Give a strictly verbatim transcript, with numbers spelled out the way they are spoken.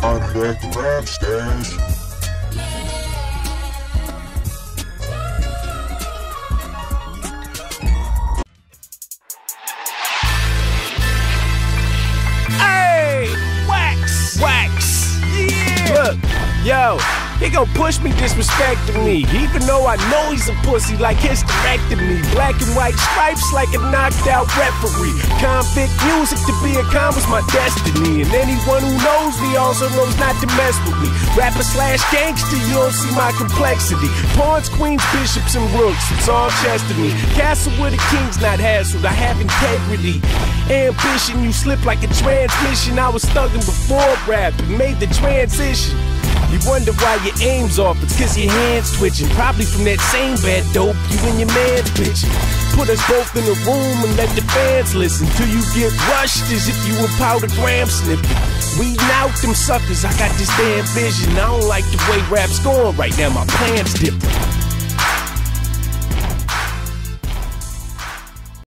I'm back to rap stash. Hey, wax, wax, yeah. Look, yo, he gon' push me disrespecting me, even though I know he's a pussy like hysterectomy. Black and white stripes like a knocked out referee. Convict music to be a con was my destiny, and anyone who knows me also knows not to mess with me. Rapper slash gangster, you don't see my complexity. Pawns, queens, bishops, and rooks, it's all chest to me. Castle where the king's not hassled, I have integrity. Ambition, you slip like a transmission. I was thugging before rap and made the transition. You wonder why your aim's off, it's cause your hand's twitching. Probably from that same bad dope you and your man's bitching. Put us both in a room and let the fans listen till you get rushed as if you were powder gram snipping. Weeding out them suckers, I got this damn vision. I don't like the way rap's going right now, my plan's different.